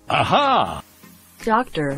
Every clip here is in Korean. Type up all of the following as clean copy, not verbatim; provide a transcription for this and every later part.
Aha! Doctor.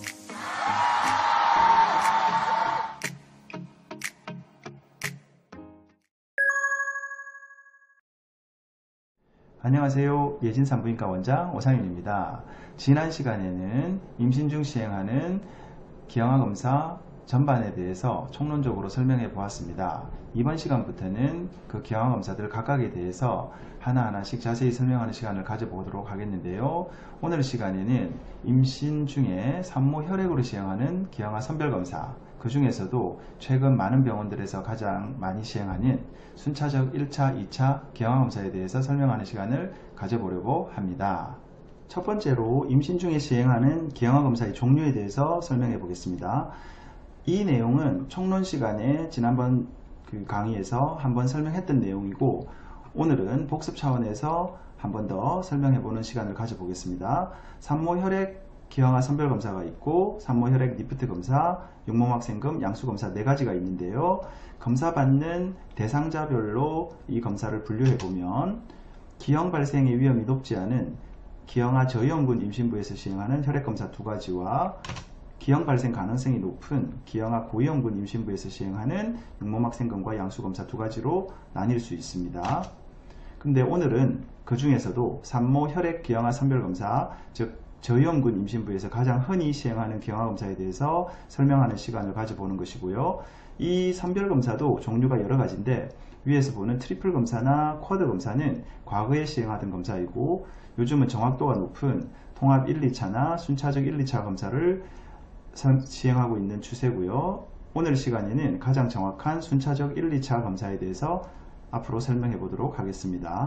안녕하세요. 예진산부인과 원장 오상윤입니다. 지난 시간에는 임신 중 시행하는 기형아 검사 전반에 대해서 총론적으로 설명해 보았습니다. 이번 시간부터는 그 기형아 검사들 각각에 대해서 하나하나씩 자세히 설명하는 시간을 가져보도록 하겠는데요. 오늘 시간에는 임신 중에 산모 혈액으로 시행하는 기형아 선별검사, 그 중에서도 최근 많은 병원들에서 가장 많이 시행하는 순차적 1차, 2차 기형아 검사에 대해서 설명하는 시간을 가져보려고 합니다. 첫 번째로 임신 중에 시행하는 기형아 검사의 종류에 대해서 설명해 보겠습니다. 이 내용은 총론 시간에 지난번 그 강의에서 한번 설명했던 내용이고, 오늘은 복습 차원에서 한 번 더 설명해 보는 시간을 가져보겠습니다. 산모 혈액 기형아 선별 검사가 있고, 산모 혈액 리프트 검사, 육모막 생금, 양수 검사 4가지가 있는데요. 검사 받는 대상자별로 이 검사를 분류해 보면 기형 발생의 위험이 높지 않은 기형아 저위험군 임신부에서 시행하는 혈액 검사 2가지와 기형 발생 가능성이 높은 기형아 고위험군 임신부에서 시행하는 육모막 생금과 양수 검사 2가지로 나뉠 수 있습니다. 근데 오늘은 그 중에서도 산모 혈액 기형아 선별 검사, 즉 저위험군 임신부에서 가장 흔히 시행하는 기형아 검사에 대해서 설명하는 시간을 가져보는 것이고요. 이 선별 검사도 종류가 여러 가지인데, 위에서 보는 트리플 검사나 쿼드 검사는 과거에 시행하던 검사이고, 요즘은 정확도가 높은 통합 1, 2차나 순차적 1, 2차 검사를 시행하고 있는 추세고요. 오늘 시간에는 가장 정확한 순차적 1, 2차 검사에 대해서 앞으로 설명해 보도록 하겠습니다.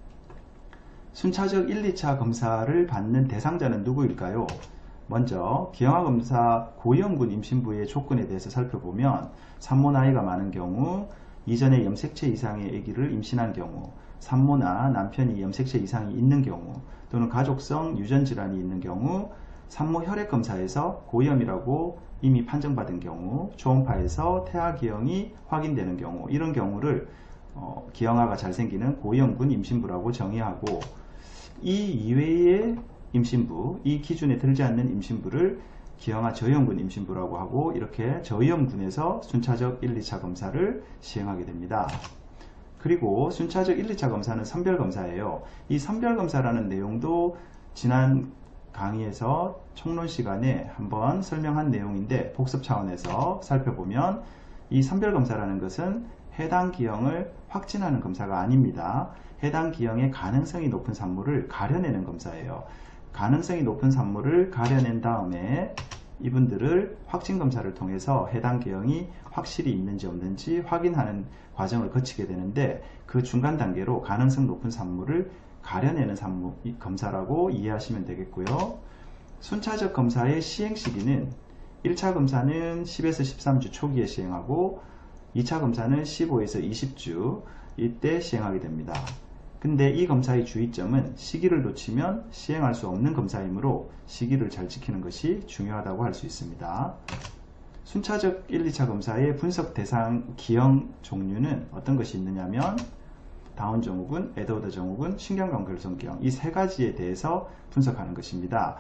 순차적 1, 2차 검사를 받는 대상자는 누구일까요? 먼저 기형아 검사 고위험군 임신부의 조건에 대해서 살펴보면, 산모 나이가 많은 경우, 이전에 염색체 이상의 아기를 임신한 경우, 산모나 남편이 염색체 이상이 있는 경우, 또는 가족성 유전질환이 있는 경우, 산모 혈액 검사에서 고위험이라고 이미 판정받은 경우, 초음파에서 태아기형이 확인되는 경우, 이런 경우를 기형아가 잘 생기는 고위험군 임신부라고 정의하고, 이 이외의 임신부, 이 기준에 들지 않는 임신부를 기형아 저위험군 임신부라고 하고, 이렇게 저위험군에서 순차적 1, 2차 검사를 시행하게 됩니다. 그리고 순차적 1, 2차 검사는 선별검사예요. 이 선별검사라는 내용도 지난 강의에서 총론 시간에 한번 설명한 내용인데, 복습 차원에서 살펴보면 이 선별검사라는 것은 해당 기형을 확진하는 검사가 아닙니다. 해당 기형의 가능성이 높은 산모를 가려내는 검사예요. 가능성이 높은 산모를 가려낸 다음에 이분들을 확진검사를 통해서 해당 기형이 확실히 있는지 없는지 확인하는 과정을 거치게 되는데, 그 중간 단계로 가능성 높은 산모를 가려내는 산모 검사라고 이해하시면 되겠고요. 순차적 검사의 시행 시기는 1차 검사는 10에서 13주 초기에 시행하고, 2차 검사는 15에서 20주 이때 시행하게 됩니다. 근데 이 검사의 주의점은 시기를 놓치면 시행할 수 없는 검사이므로 시기를 잘 지키는 것이 중요하다고 할 수 있습니다. 순차적 1, 2차 검사의 분석 대상 기형 종류는 어떤 것이 있느냐면, 다운 증후군, 에드워드 증후군, 신경관결성 기형, 이 3가지에 대해서 분석하는 것입니다.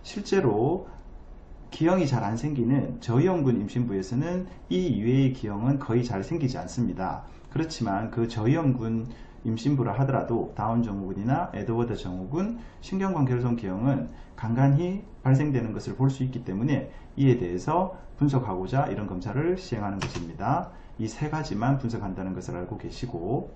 실제로 기형이 잘 안 생기는 저위험군 임신부에서는 이 이외의 기형은 거의 잘 생기지 않습니다. 그렇지만 그 저위험군 임신부라 하더라도 다운 증후군이나 에드워드 증후군, 신경관결성 기형은 간간히 발생되는 것을 볼 수 있기 때문에 이에 대해서 분석하고자 이런 검사를 시행하는 것입니다. 이 3가지만 분석한다는 것을 알고 계시고,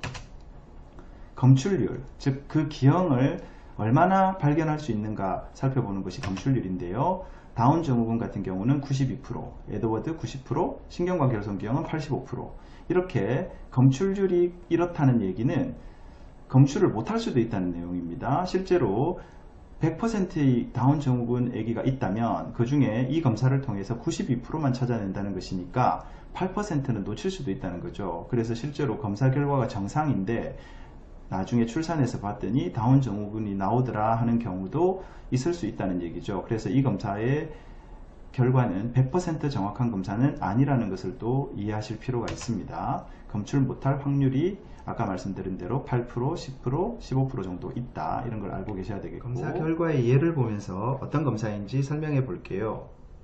검출률, 즉 그 기형을 얼마나 발견할 수 있는가 살펴보는 것이 검출률인데요. 다운 증후군 같은 경우는 92%, 에드워드 90%, 신경관결성 기형은 85%. 이렇게 검출률이 이렇다는 얘기는 검출을 못할 수도 있다는 내용입니다. 실제로 100%의 다운 증후군 아기가 있다면 그 중에 이 검사를 통해서 92%만 찾아낸다는 것이니까 8%는 놓칠 수도 있다는 거죠. 그래서 실제로 검사 결과가 정상인데 나중에 출산해서 봤더니 다운 증후군이 나오더라 하는 경우도 있을 수 있다는 얘기죠. 그래서 이 검사의 결과는 100% 정확한 검사는 아니라는 것을 또 이해하실 필요가 있습니다. 검출 못할 확률이 아까 말씀드린 대로 8%, 10%, 15% 정도 있다. 이런 걸 알고 계셔야 되겠고, 검사 결과의 예를 보면서 어떤 검사인지 설명해 볼게요.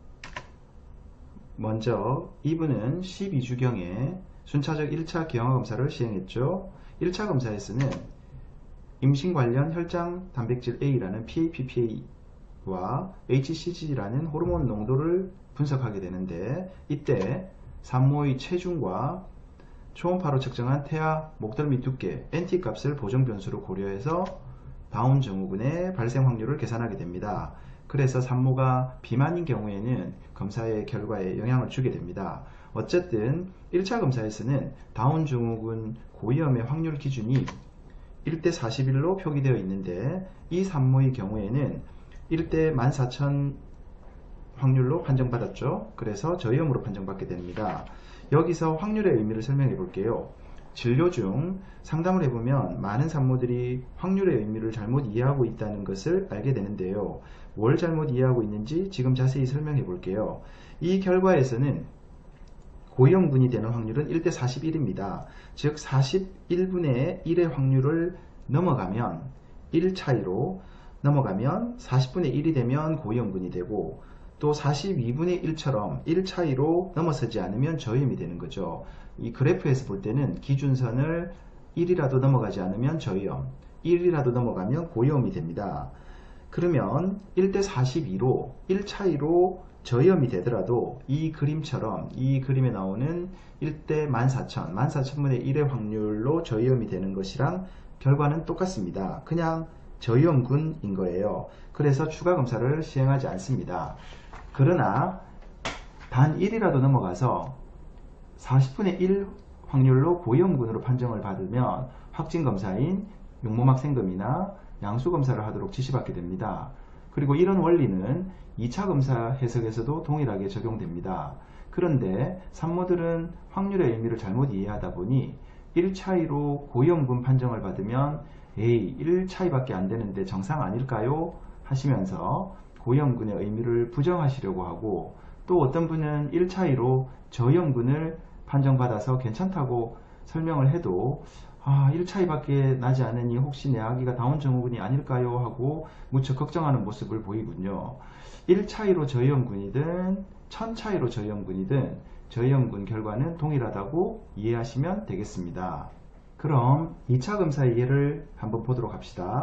먼저 이분은 12주경에 순차적 1차 기형아 검사를 시행했죠. 1차 검사에서는 임신 관련 혈장 단백질 A라는 PAPPA와 HCG라는 호르몬 농도를 분석하게 되는데, 이때 산모의 체중과 초음파로 측정한 태아 목덜미 두께 NT 값을 보정 변수로 고려해서 다운 증후군의 발생 확률을 계산하게 됩니다. 그래서 산모가 비만인 경우에는 검사의 결과에 영향을 주게 됩니다. 어쨌든 1차 검사에서는 다운 증후군 고위험의 확률 기준이 1대 41로 표기되어 있는데, 이 산모의 경우에는 1대 14,000 확률로 판정받았죠. 그래서 저위험으로 판정받게 됩니다. 여기서 확률의 의미를 설명해 볼게요. 진료 중 상담을 해보면 많은 산모들이 확률의 의미를 잘못 이해하고 있다는 것을 알게 되는데요. 뭘 잘못 이해하고 있는지 지금 자세히 설명해 볼게요. 이 결과에서는 고위험군이 되는 확률은 1대 41입니다. 즉 41분의 1의 확률을 넘어가면 1 차이로 넘어가면 40분의 1이 되면 고위험군이 되고, 또 42분의 1처럼 1 차이로 넘어서지 않으면 저위험이 되는 거죠. 이 그래프에서 볼 때는 기준선을 1이라도 넘어가지 않으면 저위험, 1이라도 넘어가면 고위험이 됩니다. 그러면 1대 42로 1 차이로 저위험이 되더라도 이 그림처럼, 이 그림에 나오는 1대 14,000, 14,000분의 1의 확률로 저위험이 되는 것이랑 결과는 똑같습니다. 그냥 저위험군인 거예요. 그래서 추가 검사를 시행하지 않습니다. 그러나 단 1이라도 넘어가서 40분의 1 확률로 고위험군으로 판정을 받으면 확진검사인 용모막생검이나 양수검사를 하도록 지시받게 됩니다. 그리고 이런 원리는 2차 검사 해석에서도 동일하게 적용됩니다. 그런데 산모들은 확률의 의미를 잘못 이해하다 보니 1 차이로 고위험군 판정을 받으면 1 차이밖에 안 되는데 정상 아닐까요? 하시면서 고위험군의 의미를 부정하시려고 하고, 또 어떤 분은 1 차이로 저위험군을 판정받아서 괜찮다고 설명을 해도 1 차이밖에 나지 않으니 혹시 내 아기가 다운 증후군이 아닐까요? 하고 무척 걱정하는 모습을 보이군요. 1 차이로 저위험군이든 1000 차이로 저위험군이든 저위험군 결과는 동일하다고 이해하시면 되겠습니다. 그럼 2차 검사의 예를 한번 보도록 합시다.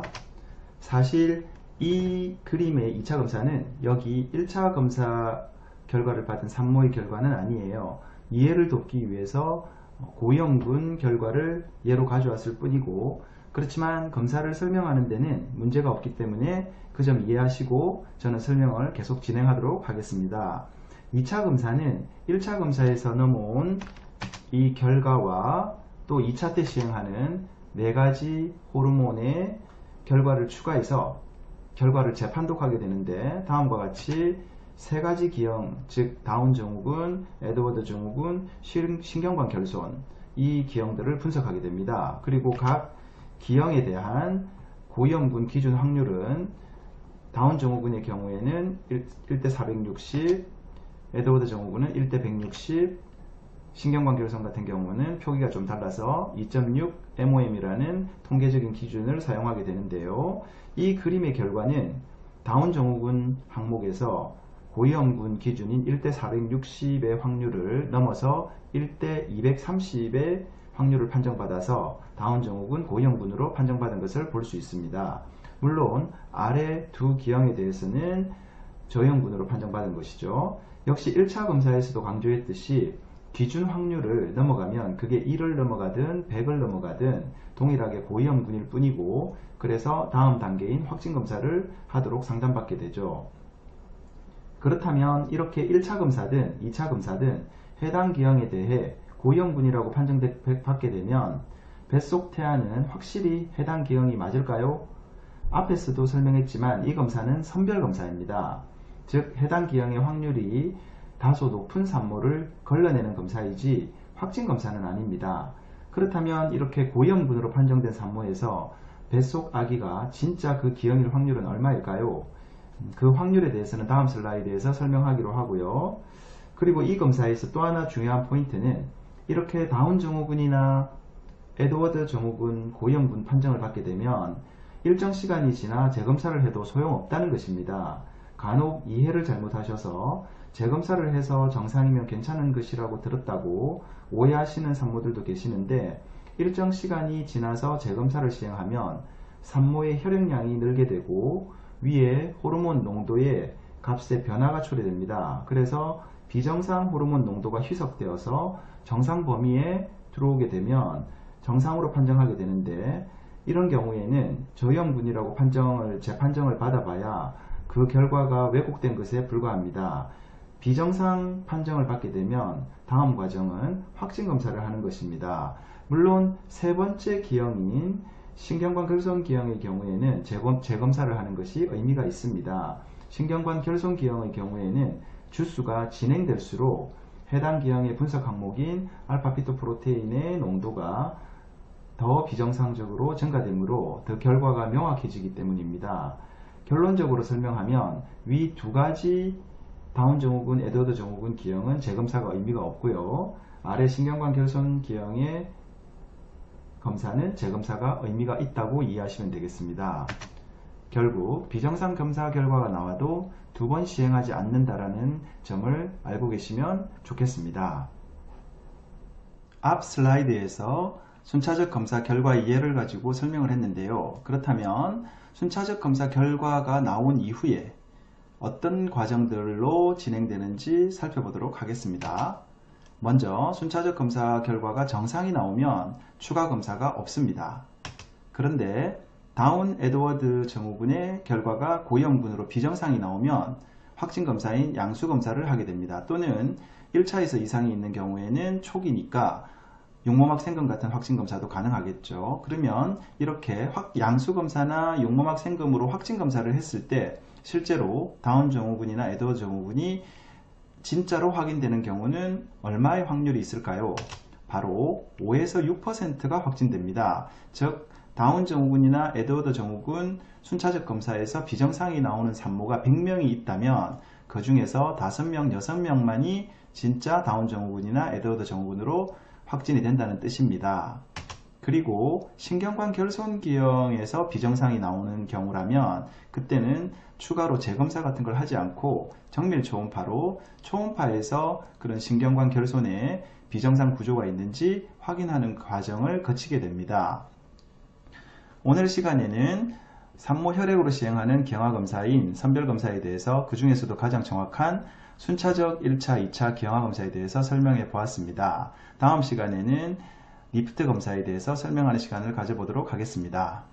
사실 이 그림의 2차 검사는 여기 1차 검사 결과를 받은 산모의 결과는 아니에요. 이해를 돕기 위해서 고위험군 결과를 예로 가져왔을 뿐이고, 그렇지만 검사를 설명하는 데는 문제가 없기 때문에 그 점 이해하시고 저는 설명을 계속 진행하도록 하겠습니다. 2차 검사는 1차 검사에서 넘어온 이 결과와 또 2차 때 시행하는 4가지 호르몬의 결과를 추가해서 결과를 재판독하게 되는데, 다음과 같이 3가지 기형, 즉 다운 증후군, 에드워드 증후군, 신경관 결손, 이 기형들을 분석하게 됩니다. 그리고 각 기형에 대한 고위험군 기준 확률은 다운 증후군의 경우에는 1대 460, 에드워드 증후군은 1대 160, 신경관 결손 같은 경우는 표기가 좀 달라서 2.6 MOM이라는 통계적인 기준을 사용하게 되는데요. 이 그림의 결과는 다운 증후군 항목에서 고위험군 기준인 1대 460의 확률을 넘어서 1대 230의 확률을 판정받아서 다운 증후군 고위험군으로 판정받은 것을 볼 수 있습니다. 물론 아래 두 기형에 대해서는 저위험군으로 판정받은 것이죠. 역시 1차 검사에서도 강조했듯이 기준 확률을 넘어가면 그게 1을 넘어가든 100을 넘어가든 동일하게 고위험군일 뿐이고, 그래서 다음 단계인 확진검사를 하도록 상담받게 되죠. 그렇다면 이렇게 1차 검사든 2차 검사든 해당 기형에 대해 고위험군이라고 판정받게 되면 뱃속 태아는 확실히 해당 기형이 맞을까요? 앞에서도 설명했지만 이 검사는 선별검사입니다. 즉 해당 기형의 확률이 다소 높은 산모를 걸러내는 검사이지 확진검사는 아닙니다. 그렇다면 이렇게 고위험군으로 판정된 산모에서 뱃속 아기가 진짜 그 기형일 확률은 얼마일까요? 그 확률에 대해서는 다음 슬라이드에서 설명하기로 하고요. 그리고 이 검사에서 또 하나 중요한 포인트는 이렇게 다운 증후군이나 에드워드 증후군 고위험군 판정을 받게 되면 일정 시간이 지나 재검사를 해도 소용없다는 것입니다. 간혹 이해를 잘못하셔서 재검사를 해서 정상이면 괜찮은 것이라고 들었다고 오해하시는 산모들도 계시는데, 일정 시간이 지나서 재검사를 시행하면 산모의 혈액량이 늘게 되고 위에 호르몬 농도의 값에 변화가 초래됩니다. 그래서 비정상 호르몬 농도가 희석되어서 정상 범위에 들어오게 되면 정상으로 판정하게 되는데, 이런 경우에는 저위험군이라고 재판정을 받아봐야 그 결과가 왜곡된 것에 불과합니다. 비정상 판정을 받게 되면 다음 과정은 확진검사를 하는 것입니다. 물론 세 번째 기형인 신경관 결손 기형의 경우에는 재검사를 하는 것이 의미가 있습니다. 신경관 결손 기형의 경우에는 주수가 진행될수록 해당 기형의 분석 항목인 알파피토프로테인의 농도가 더 비정상적으로 증가되므로 더 결과가 명확해지기 때문입니다. 결론적으로 설명하면 위 두 가지 다운 증후군, 에드워드 증후군 기형은 재검사가 의미가 없고요. 아래 신경관 결손 기형의 검사는 재검사가 의미가 있다고 이해하시면 되겠습니다. 결국 비정상 검사 결과가 나와도 두 번 시행하지 않는다라는 점을 알고 계시면 좋겠습니다. 앞 슬라이드에서 순차적 검사 결과의 예를 가지고 설명을 했는데요. 그렇다면 순차적 검사 결과가 나온 이후에 어떤 과정들로 진행되는지 살펴보도록 하겠습니다. 먼저 순차적 검사 결과가 정상이 나오면 추가 검사가 없습니다. 그런데 다운 에드워드 증후군의 결과가 고위험군으로 비정상이 나오면 확진검사인 양수검사를 하게 됩니다. 또는 1차에서 이상이 있는 경우에는 초기니까 용모막 생금 같은 확진검사도 가능하겠죠. 그러면 이렇게 양수검사나 용모막 생금으로 확진검사를 했을 때 실제로 다운 증후군이나 에드워드 증후군이 진짜로 확인되는 경우는 얼마의 확률이 있을까요? 바로 5에서 6%가 확진됩니다. 즉 다운 증후군이나 에드워드 증후군 순차적 검사에서 비정상이 나오는 산모가 100명이 있다면 그 중에서 5명, 6명만이 진짜 다운 증후군이나 에드워드 증후군으로 확진이 된다는 뜻입니다. 그리고 신경관 결손 기형에서 비정상이 나오는 경우라면 그때는 추가로 재검사 같은 걸 하지 않고 정밀 초음파로 초음파에서 그런 신경관 결손에 비정상 구조가 있는지 확인하는 과정을 거치게 됩니다. 오늘 시간에는 산모 혈액으로 시행하는 경화검사인 선별검사에 대해서 그 중에서도 가장 정확한 순차적 1차, 2차 경화검사에 대해서 설명해 보았습니다. 다음 시간에는 리프트 검사에 대해서 설명하는 시간을 가져보도록 하겠습니다.